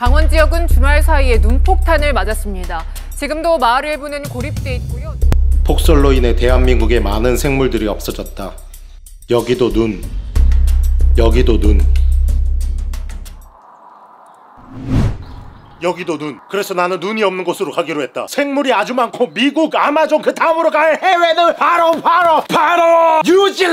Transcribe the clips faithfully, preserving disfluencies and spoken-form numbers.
강원 지역은 주말 사이에 눈폭탄을 맞았습니다. 지금도 마을 일부는 고립돼 있고요. 폭설로 인해 대한민국의 많은 생물들이 없어졌다. 여기도 눈, 여기도 눈, 여기도 눈. 그래서 나는 눈이 없는 곳으로 가기로 했다. 생물이 아주 많고 미국, 아마존 그 다음으로 갈 해외는 바로 바로 바로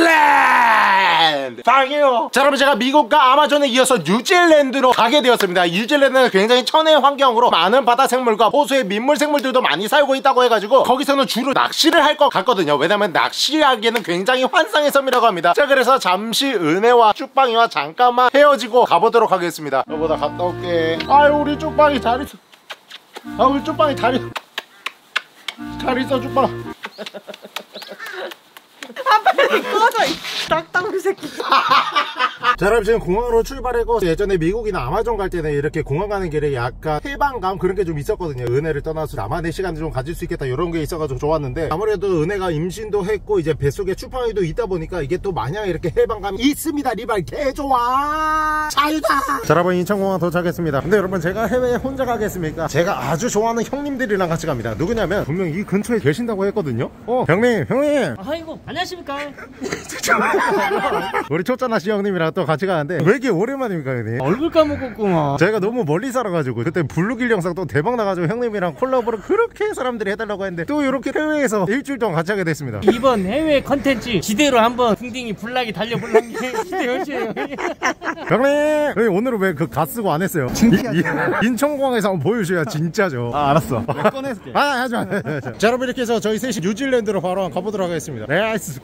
뉴질랜드 방이요. 자, 여러분, 제가 미국과 아마존에 이어서 뉴질랜드로 가게 되었습니다. 뉴질랜드는 굉장히 천혜의 환경으로 많은 바다 생물과 호수의 민물 생물들도 많이 살고 있다고 해가지고 거기서는 주로 낚시를 할 것 같거든요. 왜냐면 낚시하기에는 굉장히 환상의 섬이라고 합니다. 자, 그래서 잠시 은혜와 쭉방이와 잠깐만 헤어지고 가보도록 하겠습니다. 여보다 갔다 올게. 아유, 우리 쭉방이 잘 있어. 아, 우리 쭉방이 잘 있어. 잘 있어, 쭉방. 아, 빨리 꺼져, 이 딱딱이 새끼. 자, 여러분, 지금 공항으로 출발하고 예전에 미국이나 아마존 갈 때는 이렇게 공항 가는 길에 약간 해방감 그런 게 좀 있었거든요. 은혜를 떠나서 나만의 시간을 좀 가질 수 있겠다 이런 게 있어가지고 좋았는데, 아무래도 은혜가 임신도 했고 이제 뱃속에 추팡이도 있다 보니까 이게 또 마냥 이렇게 해방감이 있습니다. 리발 개좋아, 자유다. 자, 여러분, 인천공항 도착했습니다. 근데 여러분, 제가 해외에 혼자 가겠습니까? 제가 아주 좋아하는 형님들이랑 같이 갑니다. 누구냐면 분명 이 근처에 계신다고 했거든요. 어, 형님, 형님. 아이고, 안녕하십니까. 우리 초짜나씨 형님이랑 또 같이 가는데 왜 이렇게 오랜만입니까, 형님? 얼굴 까먹었구만. 제가 너무 멀리 살아가지고 그때 블루길 영상 또 대박 나가지고 형님이랑 콜라보를 그렇게 사람들이 해달라고 했는데 또 이렇게 해외에서 일주일 동안 같이 하게 됐습니다. 이번 해외 컨텐츠 지대로 한번 풍딩이 불나게 달려볼란 게 시대였어요. 형님, 형님 오늘은 왜 그 가 쓰고 안 했어요? 인천공항에서 한번 보여주셔야 진짜죠. 아, 알았어. 꺼내줄게. 아, 하지 마. 자, 여러분, 이렇게 해서 저희 셋이 뉴질랜드로 바로 한번 가보도록 하겠습니다. 렛츠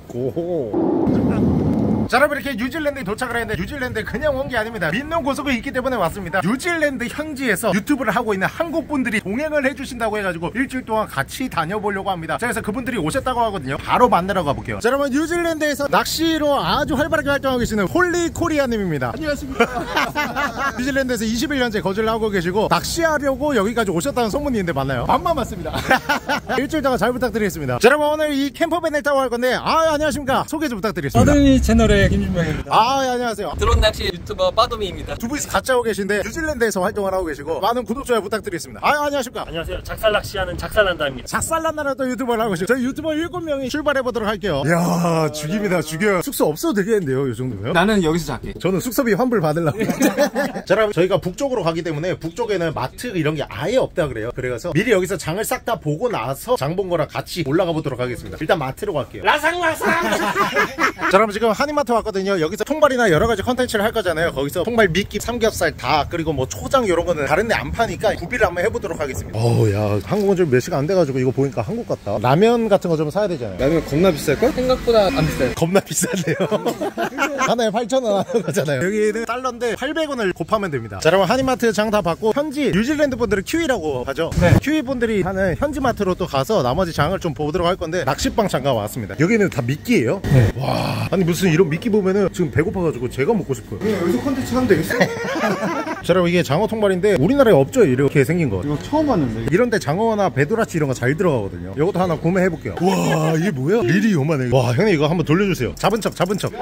고. 자, 여러분, 이렇게 뉴질랜드에 도착을 했는데 뉴질랜드에 그냥 온 게 아닙니다. 믿는 고속이 있기 때문에 왔습니다. 뉴질랜드 현지에서 유튜브를 하고 있는 한국분들이 동행을 해주신다고 해가지고 일주일 동안 같이 다녀보려고 합니다. 자, 그래서 그분들이 오셨다고 하거든요. 바로 만나러 가볼게요. 자, 여러분, 뉴질랜드에서 낚시로 아주 활발하게 활동하고 계시는 홀리 코리아님입니다. 안녕하십니까. 뉴질랜드에서 이십일 년째 거주를 하고 계시고 낚시하려고 여기까지 오셨다는 소문이 있는데 맞나요? 반만 맞습니다. 일주일 동안 잘 부탁드리겠습니다. 자, 여러분, 오늘 이 캠퍼밴을 타고 갈 건데, 아, 안녕하십니까. 소개 좀 부탁드리겠습니다. 어드미 채널의 김준명입니다. 아, 예, 안녕하세요. 드론 낚시 유튜버 빠도미입니다. 두 분이서 같이 하고 계신데 뉴질랜드에서 활동을 하고 계시고 많은 구독, 좋아요 부탁드리겠습니다. 아, 안녕하십니까. 안녕하세요. 작살 낚시하는 작살난다입니다. 작살난다는 또 유튜버를 하고 계시고 저희 유튜버 일곱 명이 출발해보도록 할게요. 이야, 죽입니다, 죽여요. 숙소 없어도 되겠는데요, 이 정도면? 나는 여기서 잘게. 저는 숙소비 환불 받으려고. 자, 여러분, 저희가 북쪽으로 가기 때문에 북쪽에는 마트 이런 게 아예 없다 그래요. 그래서 미리 여기서 장을 싹 다 보고 나서 장 본 거랑 같이 올라가 보도록 하겠습니다. 일단 마트로 갈게요. 라상라상. 자, 여러분, 지금 한인마트 왔거든요. 여기서 통발이나 여러 가지 컨텐츠를 할 거잖아요. 거기서 통발, 미끼, 삼겹살, 닭, 그리고 뭐 초장 이런 거는 다른 데 안 파니까 구비를 한번 해보도록 하겠습니다. 어우, 야, 한국은 좀 몇 시간 안 돼가지고 이거 보니까 한국 같다. 라면 같은 거 좀 사야 되잖아요. 라면 겁나 비쌀걸? 생각보다 안 비싸요. 겁나 비싼데요. 하나에 팔천 원 하는 거잖아요. 여기는 달러인데 팔백 원을 곱하면 됩니다. 자, 여러분, 한인마트 장 다 받고 현지 뉴질랜드 분들은 큐이라고 하죠. 네. 큐이 분들이 하는 현지 마트로 또 가서 나머지 장을 좀 보도록 할 건데 낚시방 잠깐 왔습니다. 여기는 다 미끼예요. 네. 와, 아니 무슨 이런 미끼 보면은 지금 배고파가지고 제가 먹고 싶어요. 그냥 여기서 컨텐츠 하면 되겠어? 자, 여러분, 이게 장어 통발인데 우리나라에 없죠, 이렇게 생긴 거. 이거 처음 봤는데. 이런데 장어나 배도라치 이런 거 잘 들어가거든요. 이것도 하나 구매해볼게요. 와, 이게 뭐야? 릴이 요만해. 와, 형님 이거 한번 돌려주세요. 잡은 척, 잡은 척.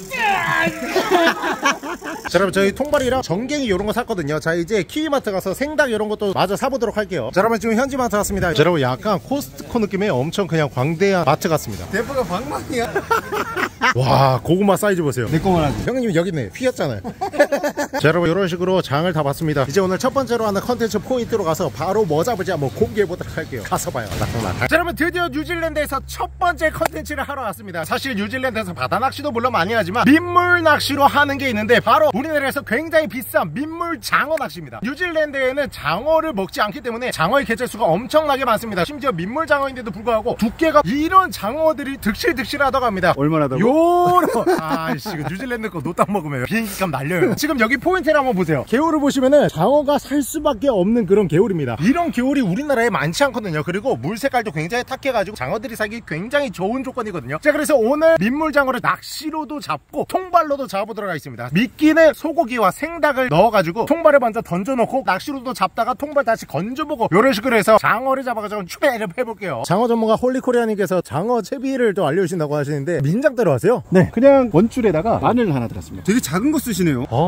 자, 여러분, 저희 통발이랑 전갱이 이런 거 샀거든요. 자, 이제 키위마트 가서 생닭 이런 것도 마저 사보도록 할게요. 자, 여러분, 지금 현지 마트 왔습니다. 자, 여러분, 약간 코스트코 느낌의 엄청 그냥 광대한 마트 같습니다. 대포가 방망이야. 와, 고구마 사이즈 보세요. 내 거만 하지. 형님 여기 있네. 휘었잖아요. 자, 여러분, 이런 식으로 장을 다 봤습니다. 이제 오늘 첫 번째로 하는 컨텐츠 포인트로 가서 바로 뭐 잡을지 한번 공개해보도록 할게요. 가서 봐요. 낙낙낙. 자, 여러분, 드디어 뉴질랜드에서 첫 번째 컨텐츠를 하러 왔습니다. 사실 뉴질랜드에서 바다 낚시도 물론 많이 하지만 민물 낚시로 하는 게 있는데 바로 우리나라에서 굉장히 비싼 민물 장어 낚시입니다. 뉴질랜드에는 장어를 먹지 않기 때문에 장어의 개체수가 엄청나게 많습니다. 심지어 민물 장어인데도 불구하고 두께가 이런 장어들이 득실득실하다고 합니다. 얼마나 더? 요런. 아이씨, 뉴질랜드 거 노딱 먹으면 비행기 값 날려요. 지금 여기 포인트를 한번 보세요. 개울을 보시면은 장어가 살 수밖에 없는 그런 개울입니다. 이런 개울이 우리나라에 많지 않거든요. 그리고 물 색깔도 굉장히 탁해가지고 장어들이 살기 굉장히 좋은 조건이거든요. 자, 그래서 오늘 민물장어를 낚시로도 잡고 통발로도 잡아보도록 하겠습니다. 미끼는 소고기와 생닭을 넣어가지고 통발을 먼저 던져놓고 낚시로도 잡다가 통발 다시 건져보고 이런 식으로 해서 장어를 잡아가지고 추배를 해볼게요. 장어 전문가 홀리코리아님께서 장어 채비를 또 알려주신다고 하시는데 민작대로 하세요? 네, 그냥 원줄에다가 마늘 하나 들었습니다. 되게 작은 거 쓰시네요. 아,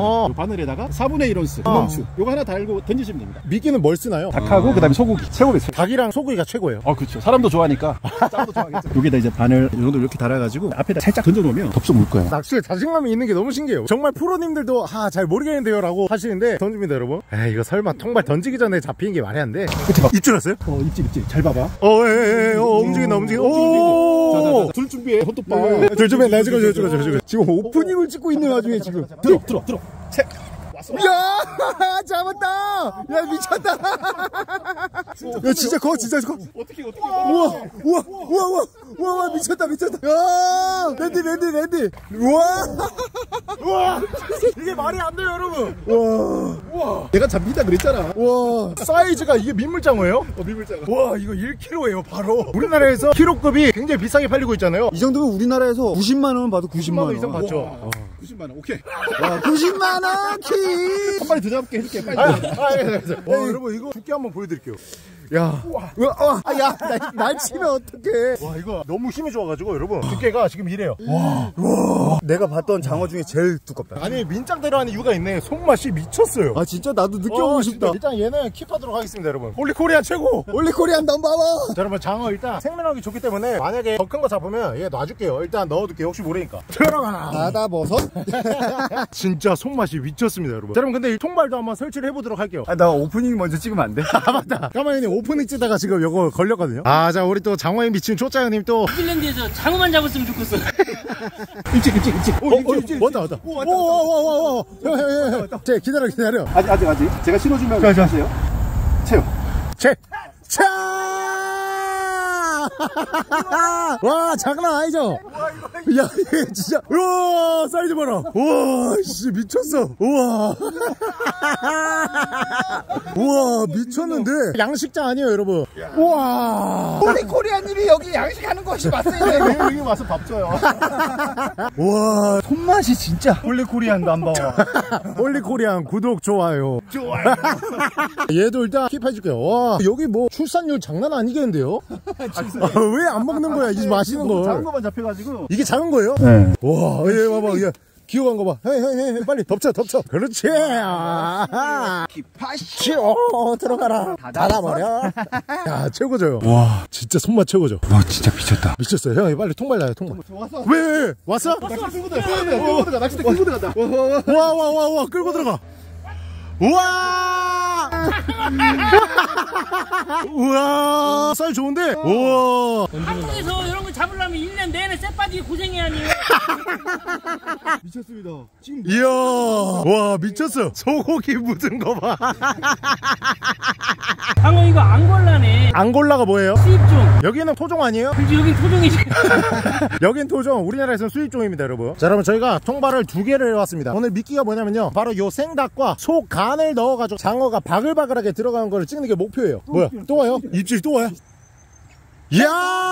바늘에다가 사분의 일 온스 구멍추 요거 하나 달고 던지시면 됩니다. 미끼는 뭘 쓰나요? 닭하고 그다음에 소고기, 최고의 소. 닭이랑 소고기가 최고예요. 어 그렇죠. 사람도 좋아하니까 짱도 좋아하겠죠. 여기다 이제 바늘 이 정도 이렇게 달아가지고 앞에다 살짝 던져놓으면 덥석 물 거예요. 낚시에 자신감이 있는 게 너무 신기해요. 정말 프로님들도 아 잘 모르겠는데요 라고 하시는데 던집니다 여러분. 에이 이거 설마 통발 던지기 전에 잡히는 게 말이 안 돼. 입질 왔어요? 어 입질 입질 잘 봐봐. 어에에에 어, 움직인다 움직인다. 오. 둘 준비해. 헌톱바. 저 주변 나 찍어 저 찍어 저 찍어. 지금 오프닝을 찍고 있는 와중에 지금. 들어 들어 들어. 책. 야 잡았다. 야 미쳤다. 야 진짜 커 진짜 커. 어떻게 어떻게. 우와 우와 우와 우와 우와 미쳤다 미쳤다. 야 랜디 랜디 랜디. 우와 우와 이게 말이 안 돼요 여러분. 우와 우와 내가 잡히다 그랬잖아. 우와 사이즈가 이게 민물장어예요? 어 민물장어. 와 이거 일 킬로그램예요 바로. 우리나라에서 키로급이 굉장히 비싸게 팔리고 있잖아요. 이 정도면 우리나라에서 구십만 원 봐도 구십만 원 이상 받죠. 어. 구십만 원 오케이. 와, 구십만 원 키. 한 마리 더 잡게 해줄게 빨리. 아, 아, 예, 예. 와, 여러분 이거 두께 한번 보여드릴게요. 야, 우와, 어, 아, 야, 날, 날 치면 어떡해. 와, 이거 너무 힘이 좋아가지고 여러분 두께가 지금 이래요. 와, 와, 내가 봤던 장어 중에 제일 두껍다. 아니 민장대로 하는 이유가 있네. 손맛이 미쳤어요. 아 진짜 나도 느껴보고 어, 싶다. 진짜. 일단 얘는 킵하도록 하겠습니다, 여러분. 올리코리아 최고. 올리코리안 넘버원. 자, 여러분 장어 일단 생면하기 좋기 때문에 만약에 더 큰 거 잡으면 얘 놔줄게요. 일단 넣어둘게요. 혹시 모르니까. 들어가라. 바다버섯. 진짜 손맛이 미쳤습니다, 여러분. 자, 여러분 근데 이 통발도 한번 설치를 해보도록 할게요. 아, 나 오프닝 먼저 찍으면 안 돼? 아 맞다. 까마귀님 오프닝 찍다가 지금 요거 걸렸거든요. 아 자 우리 또 장어에 미친 초짜형님 또 뉴질랜드에서 장어만 잡았으면 좋겠어. 일찍 일찍 일찍. 오, 어, 일찍, 왔다 왔다. 오오오오오. 제 기다려 기다려. 아직 아직 아직. 제가 실어주면 하세요. 채요. 제 차. 와 장난 아니죠? 야 이게 진짜 우와 사이즈 봐라. 우와 씨 미쳤어. 우와 우와 미쳤는데 양식장 아니에요 여러분. 우와 올리코리안님이 여기 양식하는 것이 맞습니다. 매일 여기 와서 밥 줘요. 우와 손맛이 진짜 올리코리안 넘버원. 올리코리안 구독 좋아요. 좋아요. 얘도 일단 킵해줄게요. 와 여기 뭐 출산율 장난 아니겠는데요? 왜 안 먹는 거야 이 맛있는 걸. 작은 거만 잡혀가지고. 이게 작은 거예요? 네. 와, 얘 봐봐, 얘 기어간 거 봐. 헤이, 헤이, 헤이, 빨리 덮쳐, 덮쳐. 그렇지. 아, 기파시. 오, 들어가라. 닫아버려. 야, 최고죠. 와, 진짜 손맛 최고죠. 와 진짜 미쳤다. 미쳤어요. 형, 빨리 통발 나요, 통발. 왔어. 왜, 왜? 왔어? 낚싯대 끌고 들어가. 끌고 들어가. 낚싯대 끌고 들어간다. 와, 와, 와, 와, 끌고 들어가. 우와! 우와! 사이즈 좋은데? 우와! 한국에서 이런 거 잡으려면 일 년 내내 쇠 빠지게 고생해야 하니. 미쳤습니다. 지금 이야! 와, 미쳤어. 소고기 묻은 거 봐. 장어 이거 앙골라네. 앙골라가 뭐예요? 수입종. 여기는 토종 아니에요? 그렇지, 여기 토종이지. 여긴 토종, 우리나라에서는 수입종입니다 여러분. 자 여러분 저희가 통발을 두 개를 해왔습니다. 오늘 미끼가 뭐냐면요 바로 요 생닭과 소 간을 넣어가지고 장어가 바글바글하게 들어가는 거를 찍는 게 목표예요. 뭐야 또 와요? 입질 또 와요? 이야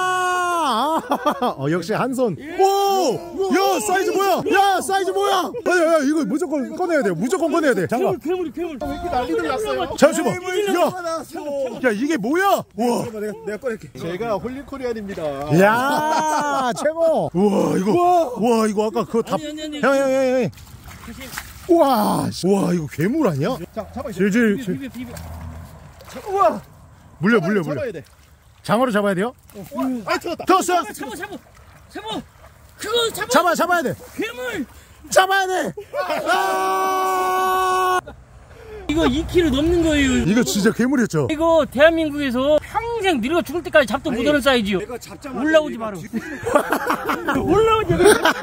어, 역시 한손. 오! 야 사이즈 뭐야? 야 사이즈 뭐야? 야, 야 이거 무조건 꺼내야 돼요. 무조건 꺼내야 돼. 잠깐. 괴물, 괴물. 왜 이렇게 난리들 났어요? 잠시만. 야, 야 이게 뭐야? 와. 내가 내가 꺼낼게. 제가 홀리코리안입니다. 야 최고. 우와 이거. 우와 이거 아까 그거 다. 아니, 아니, 아니. 형 형 형 형. 우와. 우와 이거 괴물 아니야? 자 잡아. 질질. 비벼, 비벼, 비벼. 우와. 물려 물려 물려. 잡아야 돼. 장어로 잡아야 돼요? 아 들었다. 들었어? 잡아, 잡아, 잡아. 잡아. 그거 잡아. 잡아 잡아야 돼. 괴물. 잡아야 돼. 아! 이거 이 킬로그램 넘는 거예요. 이거 진짜 괴물이었죠. 이거 대한민국에서 평생 늙어 죽을 때까지 잡도 못하는 사이즈요. 올라오지 마라. 올라오지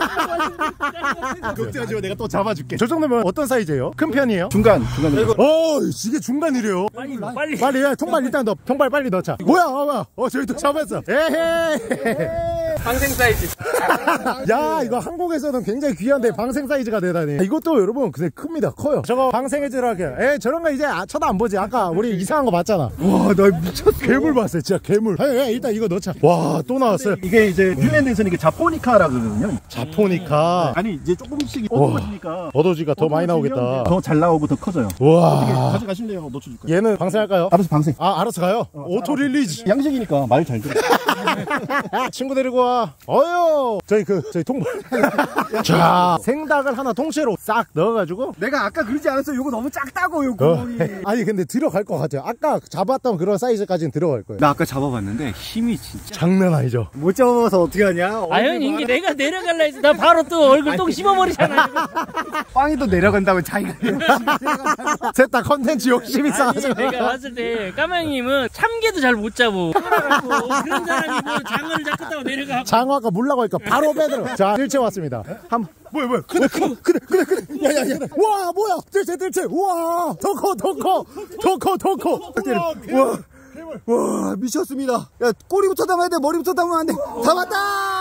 마. 걱정하지 마. 내가 또 잡아줄게. 저 정도면 어떤 사이즈예요? 큰 편이에요? 중간 중간. 어 이게 중간이래요. 빨리, 빨리. 빨리 야 통발 일단 넣어. 통발 빨리 넣자. 뭐야 어, 뭐야. 어 저기 또 잡았어. 에헤이. 방생 사이즈. 야 이거 한국에서는 굉장히 귀한데 방생 사이즈가 되다니. 이것도 여러분 근데 큽니다. 커요. 저거 방생해지라게. 에 저런 거 이제 아, 쳐다 안 보지. 아까 우리 이상한 거 봤잖아. 와 나 미쳤어. 괴물 봤어요 진짜 괴물. 야, 야, 일단 이거 넣자. 와 또 나왔어요. 이게 이제 뉴질랜드에서는 이게 자포니카라 그러거든요. 자포니카. 아니 이제 조금씩 어두워지니까 어도지가 더 많이 나오겠다. 더 잘 나오고 더 커져요. 와 가져가실래요? 놓쳐줄까요? 얘는 방생할까요? 알아서 방생. 아 알아서 가요. 오토 릴리즈. 양식이니까 말 잘 들어. 친구 데리고 와. 어여 저희 그 저희 통발. 자 생닭을 하나 통째로 싹 넣어가지고. 내가 아까 그러지 않았어? 요거 너무 작다고 요 어. 구멍이. 아니 근데 들어갈 것 같아요. 아까 잡았던 그런 사이즈까지는 들어갈 거예요. 나 아까 잡아봤는데 힘이 진짜 장난 아니죠. 못 잡아서 어떻게 하냐? 아 형 이게 내가 내려갈라 해서 나 바로 또 얼굴 똥 씹어버리잖아. 빵이 또 내려간다고 자기가. 셋 다 컨텐츠 욕심 아니 있어가지고. 내가 봤을 때 까망님은 참개도 잘 못 잡고 그래갖고 그런 사람이 뭐 장어를 잡겠다고 내려가고. 장어가 물라고 하니까 바로 빼들어. 자 일체 왔습니다. 한 뭐야 뭐야 그래 그래 그래 그래 그래 야야야 와 뭐야 들채 들채 우와 더 커 더 커 더 커 더 커 와, 와 미쳤습니다. 야 꼬리부터 담아야 돼. 머리부터 담으면 안 돼. 담았다.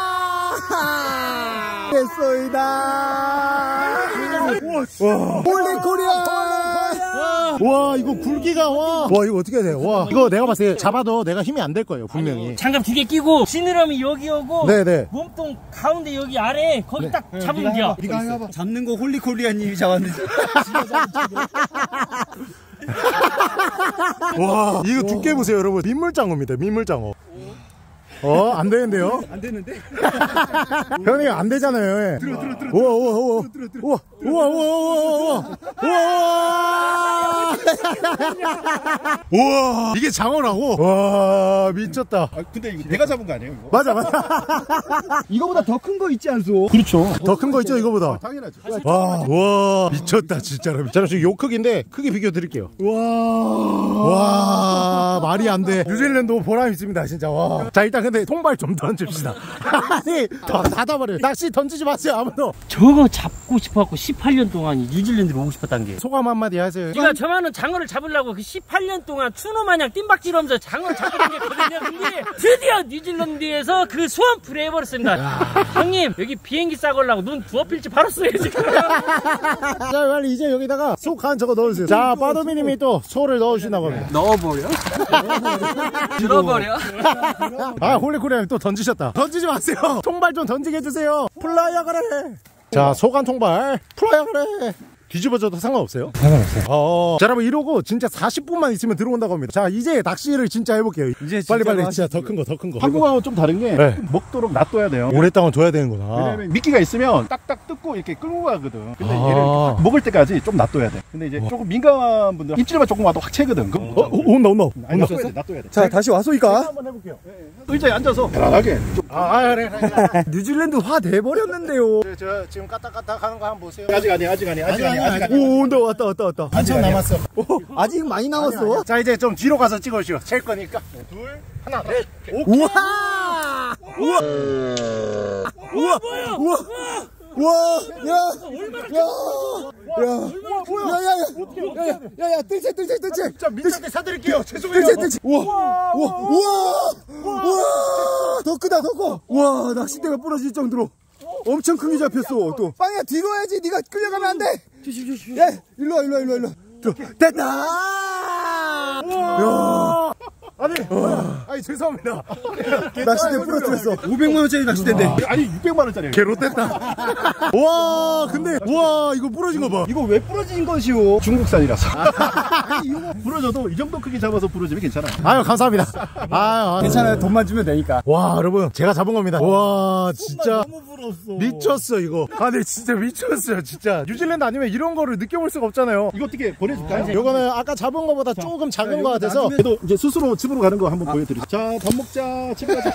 됐소이다. 와 홀리 코리아. 와 이거 굵기가 와. 와 이거 어떻게 해야 돼요? 와 이거 내가 봤을 때 잡아도 내가 힘이 안 될 거예요 분명히. 장갑 두 개 끼고 지느러미 여기 오고 네네. 몸통 가운데 여기 아래 거기 네. 딱 잡으면 돼요. 네가 해봐. 잡는 거 홀리 코리아님이 잡았는데. 와 이거 두께 보세요 여러분. 민물장어입니다 민물장어. 어 안 되는데요? 안 되는데? 형님 안 되잖아요. 들어 들어 들어. 우와 우와 우와 우와 우와 우와 우와 우와 우와 이게 장어라고? 와 미쳤다. 아, 근데 이거 내가 잡은 거 아니에요? 이거? 맞아 맞아. 이거보다 더 큰 거 있지 않소? 그렇죠. 더 큰 거 있죠 이거보다. 당연하죠. 와, 와 미쳤다 진짜로. 자 지금 요 크기인데 크기 비교 드릴게요. 와, 와 말이 안 돼. 뉴질랜드 보람 있습니다 진짜. 와. 자 일단 근데 통발 좀 던집시다. 아니 더 닫아버려. 낚시 던지지 마세요 아무도. 저거 잡고 싶어갖고 십팔 년 동안 뉴질랜드로 오고 싶었단 게. 소감 한마디 하세요. 제가 저만은 장어를 잡으려고 그 십팔 년 동안 추노 마냥 뜀박질하면서 장어를 잡고 다녔거든요. 근데 드디어 뉴질랜드에서 그 수원풀에 해버렸습니다. 형님 여기 비행기 싸걸라고 눈 두어 필지 바로 써요 지금. 자 빨리 이제 여기다가 소 간 저거 넣어주세요. 자 빠도미님이 또 소를 넣어주신다고 합니다. 넣어버려? 들어버려? 아 홀리코리아 또 던지셨다. 던지지 마세요. 통발 좀 던지게 해주세요. 플라이어 그래. 자 소간 통발 플라이어 그래. 뒤집어져도 상관없어요? 상관없어요. 어. 자 여러분 이러고 진짜 사십 분만 있으면 들어온다고 합니다. 자 이제 낚시를 진짜 해볼게요. 이제 빨리 빨리 진짜 더 큰 거 더 큰 거. 한국하고 좀 다른 게 네. 먹도록 놔둬야 돼요. 오랫동안 둬야 되는구나. 왜냐면 미끼가 있으면 딱딱 뜯고 이렇게 끌고 가거든. 근데 아. 얘를 먹을 때까지 좀 놔둬야 돼. 근데 이제 조금 민감한 분들 입질만 조금 와도 확 채거든. 그럼 어, 어 온다 온다. 아니, 온다. 놔둬야 돼. 놔둬야 돼. 자 다시 와소이까? 한번 해볼게요. 의자에 앉아서 편안하게. 좀 아, 아 그래 그래. 뉴질랜드 화 돼버렸는데요. 저, 저 지금 까딱까딱 하는 거 한번 보세요. 아직 아니야, 아직 아니야, 아직 아니야, 아직 아니야. 오 온다 왔다 왔다 왔다. 한참 남았어. 오, 아직 많이 남았어. 자 이제 좀 뒤로 가서 찍어주시오. 셀 거니까. 둘 하나 넷. 우와 우와 우와 우와 우와 야야야야야야야야야 뜰채 뜰채 뜰채. 자 민트한테 사드릴게요. 죄송해요. 뜰채 뜰채. 우와 우와 우와 우와 더 크다 더 커. 우와 낚싯대가 부러질 정도로 엄청 크게 잡혔어. 또 빵이야 뒤로 와야지. 네가 끌려가면 안 돼. 야 일로 와 일로 와 일로 와 일로 와. 됐다. 야 아니 아니 죄송합니다. 낚싯대 부러뜨렸어. 오백만 원짜리 낚싯대인데. 아니 육백만 원짜리. 개로 뗐다. 와 근데 와 이거 부러진 거 봐. 이거 왜 부러진 것이오? 중국산이라서. 이거 부러져도 이 정도 크게 잡아서 부러지면 괜찮아. 아유 감사합니다. 아유 괜찮아요. 돈만 주면 되니까. 와 여러분 제가 잡은 겁니다. 와 진짜 너무 부러웠어. 미쳤어 이거. 아니 진짜 미쳤어요 진짜. 뉴질랜드 아니면 이런 거를 느껴볼 수가 없잖아요. 이거 어떻게 보내줄까요? 요거는 아까 잡은 거보다 조금 작은 거 같아서. 그래도 이제 스스로 집으로 가는 거 한번 보여드리죠. 자, 밥 먹자. 집에 가자.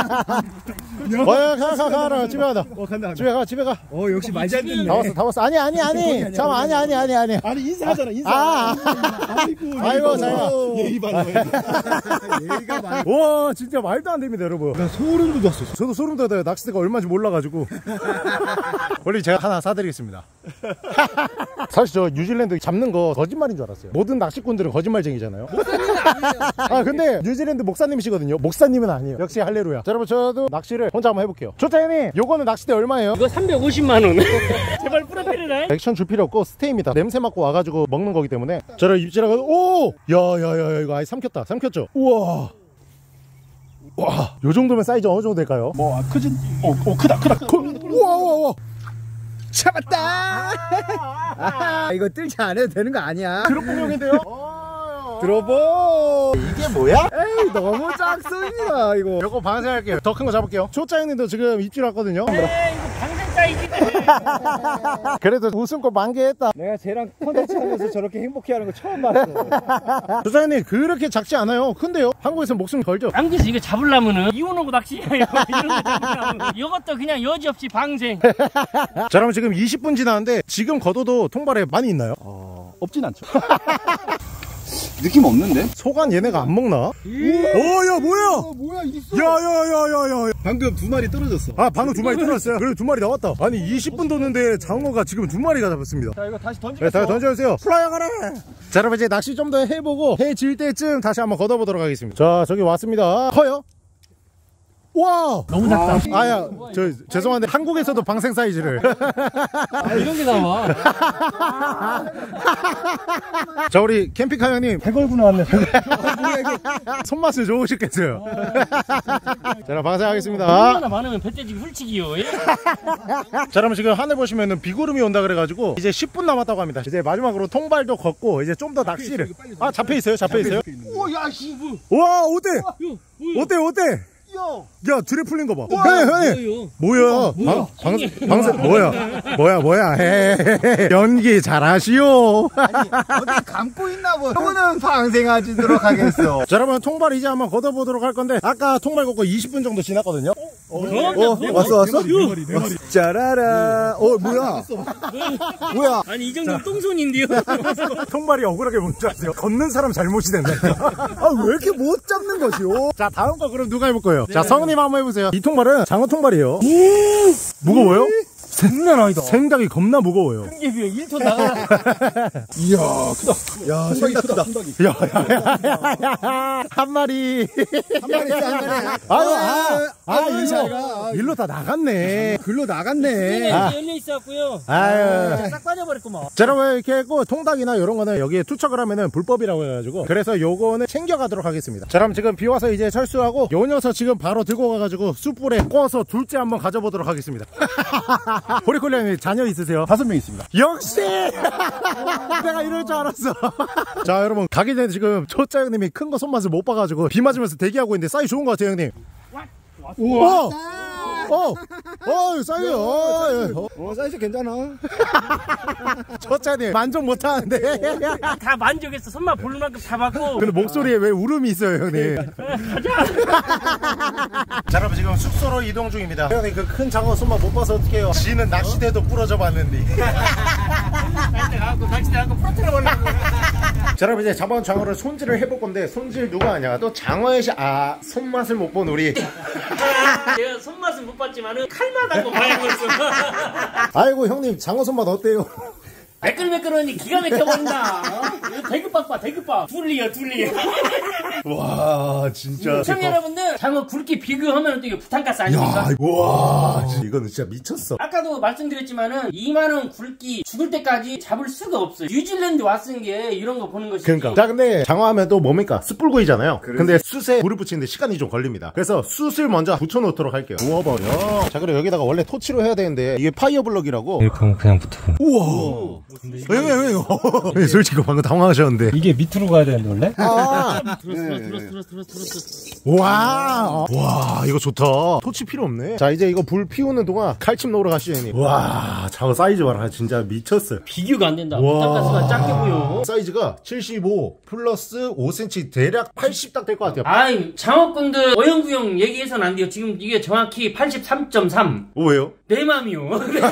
와야 가가 가라 집에 가다. 어, 간다. 집에 가 집에 가. 어 역시 말 잘 듣네. 다 왔어 다 왔어. 아니 아니 아니. 잠깐 아니 아니 아니 아니. 아니 인사하잖아. 인사. 아, 아이고. 아이고 자야. 예의 바르. 얘가 말. 와 진짜 말도 안 됩니다 여러분. 나 소름 돋았어. 저도 소름 돋아요. 낚싯대가 얼마인지 몰라가지고. 원래 제가 하나 사드리겠습니다. 사실 저 뉴질랜드 잡는 거 거짓말인 줄 알았어요. 모든 낚시꾼들은 거짓말쟁이잖아요. 아 근데 뉴질랜드 목사님이시거든요. 목사님은 아니에요. 역시 할레루야. 자, 여러분 저도 낚시를 혼자 한번 해볼게요. 조태님 요거는 낚싯대 얼마예요? 이거 삼백오십만 원. 제발 부탁드리라. 액션 줄 필요 없고 스테이입니다. 냄새 맡고 와가지고 먹는 거기 때문에. 저를 입질하고 오! 야야야 이거 아예 삼켰다. 삼켰죠? 우와. 와, 요 정도면 사이즈 어느 정도 될까요? 뭐 크진? 어, 어 크다 크다. 우와 우와 우와. 잡았다. 아, 이거 뜰채 안 해도 되는 거 아니야? 드롭 공룡인데요? 들어보. 이게 뭐야? 에이 너무 작습니다 이거. 요거 방생할게요. 더 큰 거 잡을게요. 초짜형님도 지금 입질 왔거든요. 에이 이거 방생 사이즈네. 그래도 웃음꽃 만개했다. 내가 쟤랑 컨텐츠 하면서 저렇게 행복해하는 거 처음 봤어. 초짜형님 그렇게 작지 않아요. 큰데요. 한국에서 목숨 걸죠. 한국에서 이거 잡으려면은 이혼하고 낚시해요. 이런 거 잡으려면. 이것도 그냥 여지없이 방생. 자 그럼 지금 이십 분 지났는데 지금 걷어도 통발에 많이 있나요? 어, 없진 않죠. 느낌 없는데? 소간 얘네가 안 먹나? 어야 뭐야? 어, 뭐야 있어. 야야야야야. 방금 두 마리 떨어졌어. 아 방금 두 마리 떨어졌어요. 그래도 두 마리 나왔다. 아니 이십 분 뒀는데 장어가 지금 두 마리가 잡혔습니다. 자 이거 다시 던지겠어. 네, 다시 던져주세요. 플라이어 가라. 자 여러분 이제 낚시 좀 더 해보고 해 질 때쯤 다시 한번 걷어보도록 하겠습니다. 자 저기 왔습니다. 커요? 와 너무 작다. 아야 저 죄송한데 한국에서도 방생 사이즈를 아, 이런 게 나와. 자 우리 캠핑카 형님 해걸고 나왔네. 손맛을 좋으셨겠어요. 자 그럼 방생하겠습니다. 얼마나 많으면 배때지기 훌치기요. 예? 자 그러면 지금 하늘 보시면은 비구름이 온다 그래가지고 이제 십 분 남았다고 합니다. 이제 마지막으로 통발도 걷고 이제 좀 더 낚시를 아 잡혀있어요 잡혀있어요. 오야 씨. 와 어때 요, 어때 어때 야. 야 드레 풀린 거 봐. 형님 형님 뭐야 방, 방, 방생 뭐야 뭐야 뭐야 헤헤헤. 연기 잘하시오. 아니 어디 감고 있나 보. 저거는 방생하지도록 하겠어. 자 여러분 통발 이제 한번 걷어보도록 할 건데 아까 통발 걷고 이십 분 정도 지났거든요. 어, 어 왔어 왔어. 짜라라. 어 뭐야? 뭐야? 아니 이 정도면 똥손인데요. 통발이 억울하게 뭔지 아세요? 걷는 사람 잘못이 된다니까. 아 왜 이렇게 못 잡는 거지요? 자 다음 거 그럼 누가 해볼 거예요? 자 성우님 한번 해보세요. 이 통발은 장어 통발이에요. 무거워요? 장난 아니다. 생각이 겁나 무거워요. 이게 비해 일 톤 나가라. 이야 크다. 야 생각 크다. 야야야야야 한 마리 한 마리 한 마리. 아유 아, 아, 아, 일로 잘 가. 일로 다 나갔네. 글로 나갔네. 네, 아. 열려 있어갖고요. 아유 싹 빠져버렸구만. 자 여러분 이렇게 했고 통닭이나 이런 거는 여기에 투척을 하면은 불법이라고 해가지고 그래서 요거는 챙겨가도록 하겠습니다. 자 그럼 지금 비 와서 이제 철수하고 요 녀석 지금 바로 들고 가가지고 숯불에 구워서 둘째 한번 가져보도록 하겠습니다. 보리콜리님 자녀 있으세요? 다섯 명 있습니다. 역시 내가 이럴 줄 알았어. 자 여러분 가기 전에 지금 초짜 형님이 큰 거 손맛을 못 봐가지고 비 맞으면서 대기하고 있는데 사이 좋은 것 같아요 형님. 우와 어! 어! 사이즈 어, 예. 어. 어 사이즈 괜찮아. 초짜님 만족 못하는데. 다 만족했어. 손맛 볼 만큼 잡았고. 근데 목소리에 왜 울음이 있어요 형님? 자 여러분 지금 숙소로 이동 중입니다. 형님 그 큰 장어 손맛 못 봐서 어떡해요. 지는 낚시대도 부러져 봤는데. 낚시대 가고 낚시대 가고 풀어뜨려 버리려고. 자 여러분 이제 잡아온 장어를 손질을 해볼 건데 손질 누가 하냐? 또 장어의 시... 아 손맛을 못 본 우리. 내가 손맛은 못 봤지만은 칼맛하고 봐야겠어. 아이고 형님 장어 손맛 어때요? 매끌매끌하니 기가 막혀버린다. 대급박 봐 대급박. 둘리요 둘리. 와 진짜. 시청자 여러분들 장어 굵기 비교하면 또 이게 부탄가스 아닙니까? 야, 와 이거는 진짜 미쳤어. 아까도 말씀드렸지만은 이만 원 굵기 죽을 때까지 잡을 수가 없어요. 뉴질랜드 왔은 게 이런 거 보는 것이지. 그러니까. 자 근데 장어하면 또 뭡니까? 숯불구이잖아요. 근데 숯에 불을 붙이는데 시간이 좀 걸립니다. 그래서 숯을 먼저 붙여놓도록 할게요. 구워버려. 자 그리고 여기다가 원래 토치로 해야 되는데 이게 파이어블럭이라고. 이렇게 하면 그냥 붙어. 우와. 왜왜 왜? 솔직히 방금 당황하셨는데. 이게 밑으로 가야 되는데 원래? 아. 들었어 들었어 들었어 들었어 들었어. 와. 와 이거 좋다. 토치 필요 없네. 자 이제 이거 불 피우는 동안 칼침 놓으러 가시죠 형님. 와 장어 사이즈 봐라. 진짜 미쳤어요. 비교가 안 된다. 와. 부탄가스가 작게 보여. 사이즈가 칠십오 플러스 오 센티미터 대략 팔십 딱 될 것 같아요. 아이 장어꾼들 어영부영 얘기해서는 안 돼요. 지금 이게 정확히 팔십삼 점 삼. 오, 왜요? 내 맘이요.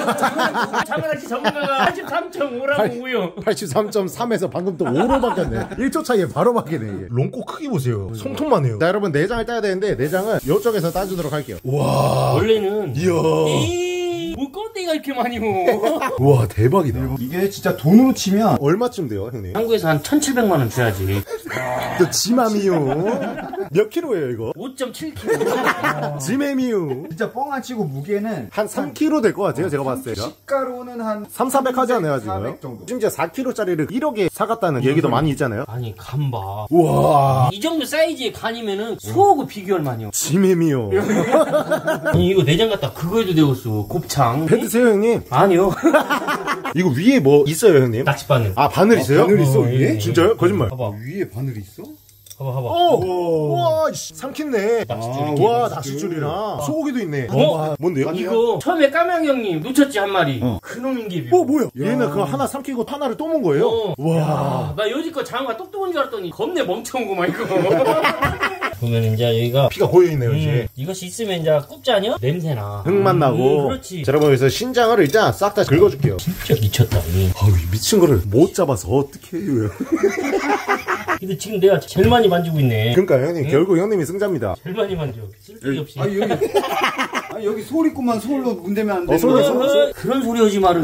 장어낚시 전문가가 팔십삼 점 오라고 우요. 팔십삼 점 삼에서 방금 또 오로 바뀌었네. 일 초 차이에 바로 바뀌네 이게. 롱꼬 크기 보세요. 손톱만 해요. 자 여러분 내장을 따야 되는데 내장은 이쪽에서 따주도록 할게요. 와 원래는 이야 에이 뭐 껍데기가 이렇게 많이 오. 와 대박이다. 이게 진짜 돈으로 치면 얼마쯤 돼요 형님? 한국에서 한 천칠백만 원 줘야지. 또 지맘이요. 몇 킬로예요 이거? 오 점 칠 킬로그램. 지매미요. 진짜 뻥 안 치고 무게는 한 삼 킬로그램 될 것 같아요 제가 봤을 때. 시가로는 한 삼, 사백 하지 않나요 지금? 사백 정도. 심지어 사 킬로그램짜리를 일억에 사갔다는 얘기도 많이 있잖아요. 아니 간 봐. 우와 이 정도 사이즈의 간이면은 소하고 비교할 만이요. 지매미요. 아니 이거 내장 갖다 그거 해도 되겠어. 곱창. 배 드세요 형님. 아니요. 이거 위에 뭐 있어요 형님? 낚싯바늘. 아 바늘 있어요? 바늘 있어, 어, 위에? 예, 진짜요? 거짓말. 봐봐. 위에 바늘이 있어? 봐봐, 봐봐. 오! 와, 삼켰네. 낚싯줄이. 와, 낚싯줄이랑 소고기도 있네. 어? 와, 뭔데요? 이거 처음에 까망 형님 놓쳤지 한 마리. 어. 그놈인 게. 어, 뭐야? 얘는 그거 하나 삼키고 하나를 또 먹은 거예요? 어. 와. 야, 나 여지껏 장어가 똑똑한 줄 알았더니 겁내 멍청구만 이거. 보면 이제 여기가 피가 고여있네요, 음, 이제. 이것이 있으면 이제 굽자냐? 냄새나. 흙맛 나고. 음, 그렇지. 자, 여러분, 여기서 신장어를 일단 싹 다 긁어줄게요. 진짜 미쳤다. 이. 아우, 이 미친 거를 못 잡아서 어떻게 해요? 근데 지금 내가 제일 많이 만지고 있네. 그러니까 형님, 결국 형님이 승자입니다. 제일 많이 만져. 쓸데기 없이. 아니 여기 아니 여기 소리 있구만. 소리로 문대면 안 돼. 어, 소리, 어, 어, 그런 소리 하지 마라.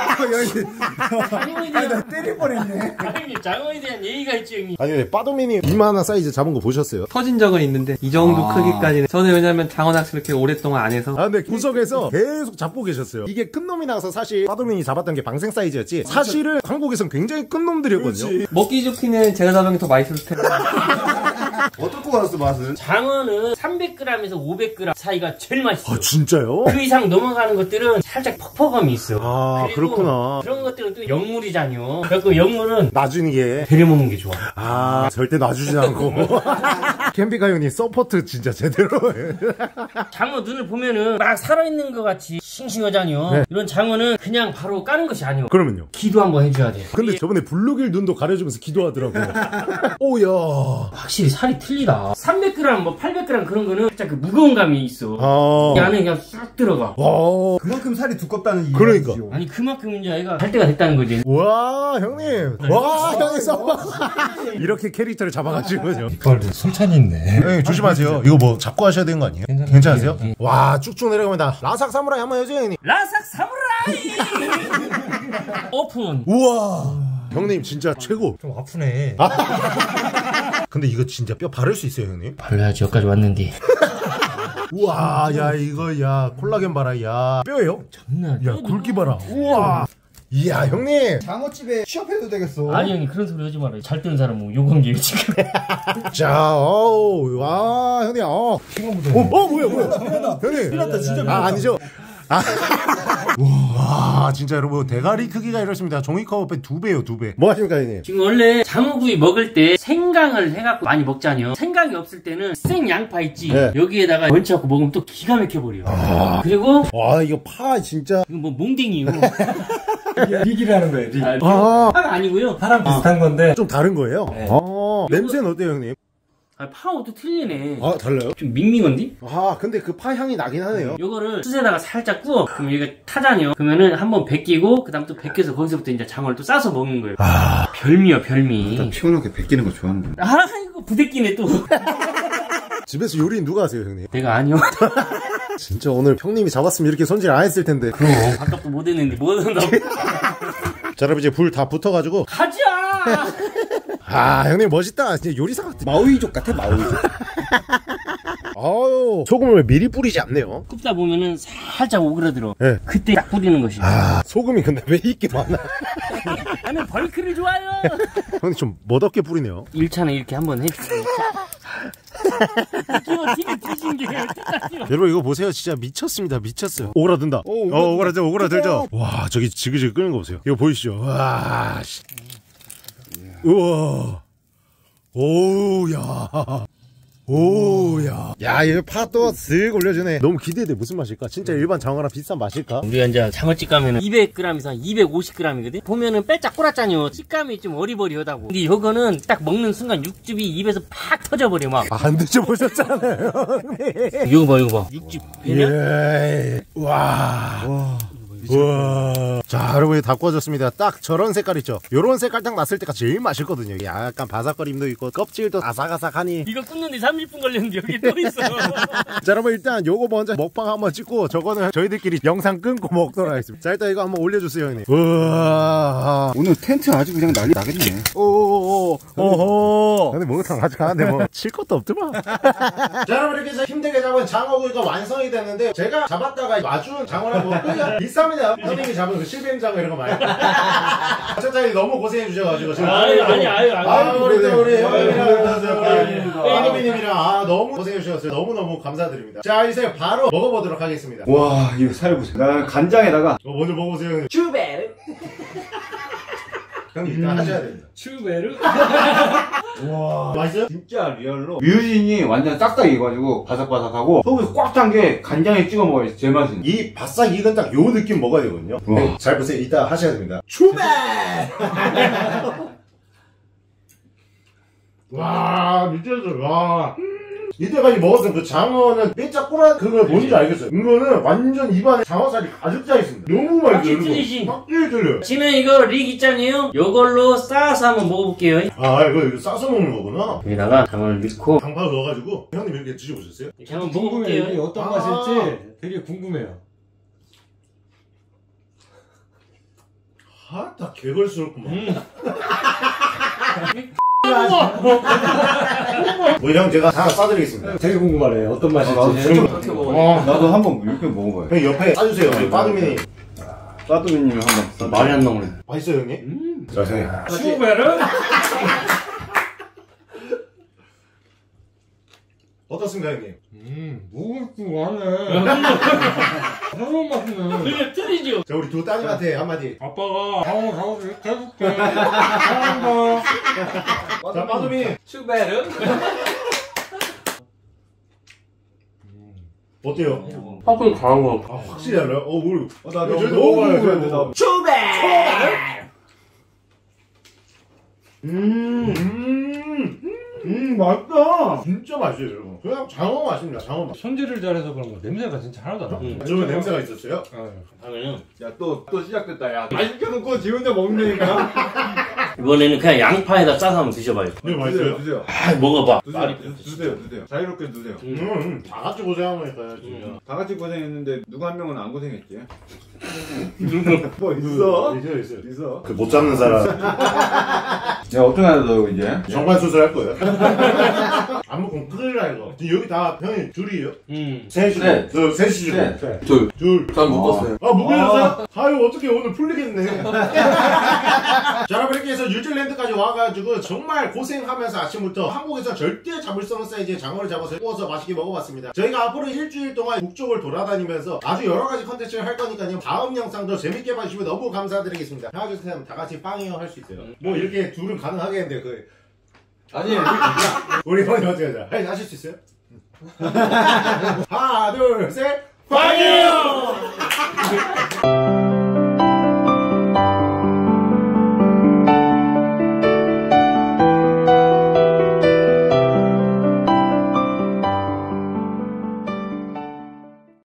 장어에 아니 대한 나 때릴 뻔했네. 아니, 장어에 대한 예의가 있지 형님. 아니, 근데 빠도미님 이만한 사이즈 잡은 거 보셨어요? 터진 적은 있는데 이 정도 아. 크기까지는 저는 왜냐면 장어 낚시를 이렇게 오랫동안 안 해서 아, 근데 구석에서 계속 잡고 계셨어요. 이게 큰 놈이 나서 사실 빠도민이 잡았던 게 방생 사이즈였지. 사실은 한국에선 굉장히 큰 놈들이었거든요. 먹기 좋기는 제가 잡은 게 더 맛있을 텐데. 어떻게 알았어 맛은? 장어는 삼백 그램에서 오백 그램 사이가 제일 맛있어. 아, 진짜요? 그 이상 넘어가는 것들은 살짝 퍽퍽함이 있어. 아, 그리고 그렇구나. 그런 것들은 또 영물이잖여. 그래서 영물은 놔주는 게. 데려 먹는 게 좋아. 아, 절대 놔주지 않고. 캠핑카 형님 서포트 진짜 제대로 해. 장어 눈을 보면은 막 살아있는 것 같이 싱싱하잖여. 네. 이런 장어는 그냥 바로 까는 것이 아니오. 그러면요? 기도 한번 해줘야 돼. 근데 이게 저번에 블루길 눈도 가려주면서 기도하더라고요. 오야. 확실히 살이 틀리다. 삼백 그램, 뭐 팔백 그램 그런 거는 살짝 그 무거운 감이 있어. 아. 이 안에 그냥 쑥 들어가. 와. 그만큼 살이 두껍다는 이유죠. 그러니까. 아니 그만큼 이제 애가 할 때가 됐다는 거지. 와, 형님. 와, 형님 서포. 이렇게 캐릭터를 잡아가지고요. 술찬이 있네. 네, 조심하세요. 이거 뭐 잡고 하셔야 되는 거 아니에요? 괜찮으세요? 와, 쭉쭉 내려갑니다. 라삭 사무라이 한번 해줘요, 형님. 라삭 사무라이! 오픈. 우와. 형님 진짜 최고. 좀 아프네. 근데 이거 진짜 뼈 바를 수 있어요, 형님? 발라야지 여기까지 왔는데. 우와, 야, 이거, 야, 콜라겐 봐라, 야. 뼈예요? 장난. 야, 굵기 봐라. 우와. 이야, 형님. 장어집에 취업해도 되겠어. 아니 형님 그런 소리 하지 마라. 잘 뜨는 사람 뭐 욕한 게 지금. 자, 어우, 와, 형님, 어. 어, 어, 뭐야, 뭐야. 형님. 피났다, 진짜 아, 아니죠. 아. 와, 진짜 여러분, 대가리 크기가 이렇습니다. 종이컵 두 배요, 두 배. 뭐 하십니까, 형님? 지금 원래 장어구이 먹을 때 생강을 해갖고 많이 먹잖아요. 생강이 없을 때는 생 양파 있지. 네. 여기에다가 얹혀갖고 먹으면 또 기가 막혀버려. 그리고 와, 이거 파, 진짜. 이거 뭐 몽댕이요. 릭이라는 거예요, 릭. 아, 파가 아니고요. 파랑 비슷한 건데 좀 다른 거예요? 네. 아, 냄새는 어때요, 형님? 아, 파하고 또 틀리네. 아, 달라요? 좀 밍밍한데? 아, 근데 그 파 향이 나긴 하네요. 요거를 숯에다가 살짝 구워. 그럼 이게 타잖아요. 그러면은 한번 벗기고 그다음 또 벗겨서 거기서부터 이제 장어를 또 싸서 먹는 거예요. 아. 별미야 별미. 피곤하게 베끼는 거 좋아하는구나. 아 이거 부대끼네 또. 집에서 요리 누가 하세요, 형님? 내가 아니요. 진짜 오늘 형님이 잡았으면 이렇게 손질 안 했을 텐데. 그럼 아깝도 못 했는데 뭐 한다고. 자, 여러분 이제 불 다 붙어가지고. 가자. 아, 형님 멋있다. 진짜 요리사 같아. 마우이족 같아, 마우이족. 아유, 소금을 미리 뿌리지 않네요. 굽다 보면은 살짝 오그라들어. 네. 그때 딱 뿌리는 것이. 아, 소금이 근데 왜 이렇게 많아? 나는 벌크를 좋아요. 형님 좀 멋없게 뿌리네요. 일 차는 이렇게 한번 해주세요. 끼워 티가 뒤진 게 여러분 이거 보세요. 진짜 미쳤습니다. 미쳤어요. 오그라든다. 어, 오그라들죠. 오그라들죠. 와, 저기 지그지그 끄는 거 보세요. 이거 보이시죠? 와, 씨. 우와. 오우, 야. 오우, 야. 야, 이거 파 또 쓱 올려주네. 너무 기대돼. 무슨 맛일까? 진짜 일반 장어랑 비슷한 맛일까? 우리가 이제 장어집 가면은 이백 그램에서 이백오십 그램이거든? 보면은 빼짝 꼬랐잖여. 식감이 좀 어리버리하다고. 근데 이거는 딱 먹는 순간 육즙이 입에서 팍 터져버려, 막. 안 드셔보셨잖아요. 이거 봐, 이거 봐. 육즙 배냐? 예. 와. 와. 우와. 자, 여러분 다 구워졌습니다. 딱 저런 색깔 있죠? 요런 색깔 딱 났을 때가 제일 맛있거든요. 약간 바삭거림도 있고 껍질도 아삭아삭하니. 이거 굽는데 삼십 분 걸렸는데 여기 또 있어. 자, 여러분 일단 요거 먼저 먹방 한번 찍고 저거는 저희들끼리 영상 끊고 먹도록 하겠습니다. 자, 일단 이거 한번 올려주세요, 형님. 우와. 오늘 텐트 아주 그냥 난리 나겠네. 오오오. 오호. 근데 목욕탕 아직 가는데 뭐 칠 것도 없더만. 자, 여러분 이렇게 해서 힘들게 잡은 장어구이가 완성이 됐는데 제가 잡았다가 마준 장어랑 뭐 끄야 비쌉니다. 형님이 잡은 그 실뱀장어 이런 거 말고. 차차이 너무 고생해 주셔가지고 지금. 아유, 아니, 아유, 아유. 아유, 우리 또 우리 형님이랑 아닙니다. 아도미님이랑 아 너무 고생해 주셨어요. 너무 너무 감사드립니다. 자, 이제 바로 먹어보도록 하겠습니다. 와, 이거 살보세요. 나 간장에다가 어, 먼저 먹어보세요, 형님. 주베르. 형님 이따 하셔야 됩니다. 츄베르? 와 맛있어요? 진짜 리얼로 뮤진이 완전 싹싹 익어가지고 바삭바삭하고 속이 꽉 찬 게 간장에 찍어 먹어야 제일 맛있는. 이 바싹 익은 딱 요 느낌 먹어야 되거든요. 우와. 네, 잘 보세요. 이따 하셔야 됩니다. 추베! 와 미쳤어. 와. 이때까지 먹었던 그 장어는 삐짝꾸란 그걸 뭔지 알겠어요. 이거는 완전 입안에 장어살이 가득 차 있습니다. 너무 맛있어요. 확실히 틀리지? 확실히 틀려요. 지금 이거 릭 있잖아요. 요걸로 싸서 한번 먹어볼게요. 아 이거, 이거 싸서 먹는 거구나. 여기다가 장어를 넣고 당파를 넣어가지고 형님 이렇게 드셔보셨어요? 이렇게 한번 궁금해요. 이게 먹어볼게요. 어떤 아. 맛일지 되게 궁금해요. 아딱 개걸스럽구만. 음. 뭐 형 제가 하나 싸드리겠습니다. 되게 궁금하네요. 어떤 맛일지. 나도 진짜 그렇게 먹어요. 어, 나도 한번 이렇게 먹어봐요. 형 옆에 싸주세요. 우리 빠두민이. 따뚜미님을 한번. 말이 안 나오네. 맛있어요 형님? 음. 자 형님. 츄베르? 어떻습니까 형님? 음, 먹을줄 아네. 새로운 맛이네. 그게 틀리죠? 자 우리 두 따님한테 한마디. 아빠가 장어 장어 이렇게 해줄게. 사랑한다. 자 빠두민. 츄베르? 어때요? 확실히 강한 거. 아 확실히 알아요? 어 뭘? 어, 나 저희도 너무 먹어봐요, 궁금해. 저희도. 음, 음, 음, 맛있다. 진짜 맛있어요, 여러분. 그냥 장어 맛입니다, 장어 맛. 손질을 잘해서 그런 거 냄새가 진짜 하나도 안 나. 음. 저번에 냄새가 있었어요? 당연히. 야, 또, 또 시작됐다, 야. 안 시켜놓고 지 혼자 먹는다니까. 이번에는 그냥 양파에다 싸서 한번 드셔봐요. 네, 맛있어요. 드세요. 아, 먹어봐. 드세요. 드세요, 드세요. 자유롭게 드세요. 음, 음, 다 같이 고생한 거니까요, 진짜. 다 같이 고생했는데, 누가 한 명은 안 고생했지? 뭐 있어? 있어요, 있어요. 있어. 그 못 잡는 사람. 야, 어떻게 하냐, 너 이제? 정관 수술할 거예요. 안 먹으면 큰일 나, 이거. 지금 여기 다 형님 둘이에요? 음. 셋이고. 네. 저 셋이시고. 네. 둘. 둘. 전 묶었어요. 아, 묶으셨어요? 아유, 어떻게 오늘 풀리겠네. 자, 여러분, 이렇게 해서 뉴질랜드까지 와가지고 정말 고생하면서 아침부터 한국에서 절대 잡을 수 없는 사이즈의 장어를 잡아서 구워서 맛있게 먹어봤습니다. 저희가 앞으로 일주일 동안 북쪽을 돌아다니면서 아주 여러가지 컨텐츠를 할 거니까요. 다음 영상도 재밌게 봐주시면 너무 감사드리겠습니다. 하나, 둘, 셋 하면 다 같이 빵이요 할 수 있어요. 뭐 이렇게 둘은 가능하겠는데, 그. 아니, 우리 먼저 어떻게 하자. 할- 하실 수 있어요? 하나, 둘, 셋, 빵이요!